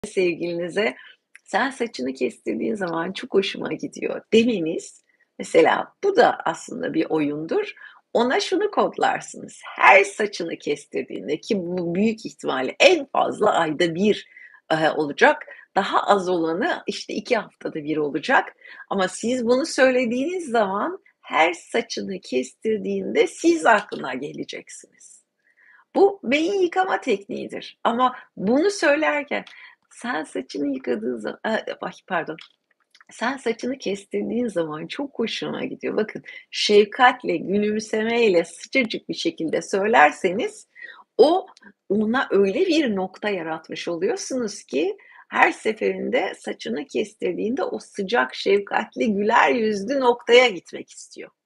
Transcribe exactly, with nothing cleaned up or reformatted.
Sevgilinize, "Sen saçını kestirdiğin zaman çok hoşuma gidiyor." demeniz, mesela bu da aslında bir oyundur. Ona şunu kodlarsınız: Her saçını kestirdiğinde ki bu büyük ihtimalle en fazla ayda bir eee, olacak. Daha az olanı, işte, iki haftada bir olacak ama siz bunu söylediğiniz zaman her saçını kestirdiğinde siz aklına geleceksiniz. Bu beyin yıkama tekniğidir ama bunu söylerken, "Sen saçını yıkadığın za" eee, ay, pardon. "Sen saçını kestirdiğin zaman çok hoşuma gidiyor." Bakın, şefkatle, gülümsemeyle, sıcacık bir şekilde söylerseniz o ona öyle bir nokta yaratmış oluyorsunuz ki her seferinde saçını kestirdiğinde o sıcak, şefkatli, güler yüzlü noktaya gitmek istiyor.